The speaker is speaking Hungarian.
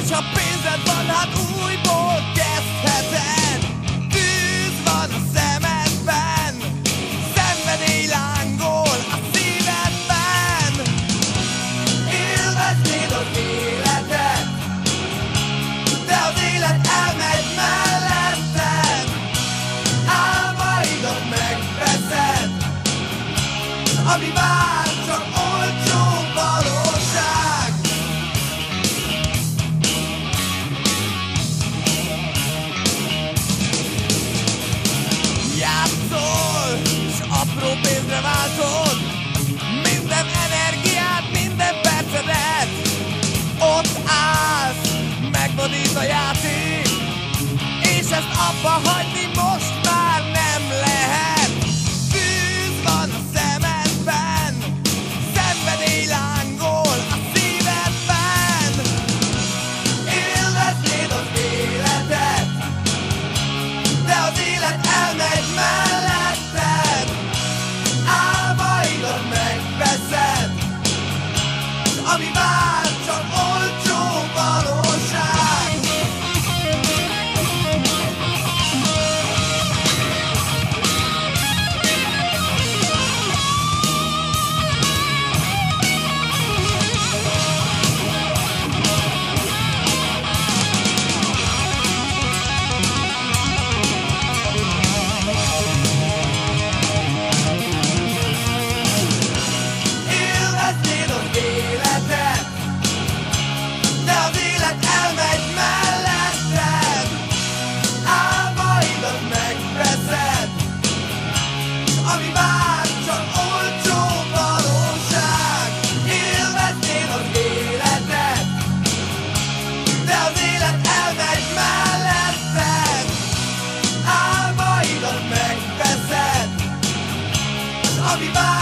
ha pénzed van, hát újból kezdheted. Tűz van a szemedben, szenvedély lángol a szívedben. Élveznéd az életet, de az élet elmegy melletted. Álmaidat megveszed, ami vár csak olcsó valóság. Játszol, s apró pénzre váltod minden energiát, minden percedet. Ott állsz, megvadít a játék, és ezt abba hagyni most már nem lehet. Tűz van a szemedben, szenvedély lángol a szívedben. Élveznéd az életet, de az élet elmegy melletted. Álmaidat megveszed, s ami vár csak olcsó valóság. Élveznéd az életet, de az élet elmegy melletted. Álmaidat megveszed, s ami vár csak olcsó valóság. Élveznéd az életet, de az élet elmegy melletted. Álmaidat megveszed, s ami vár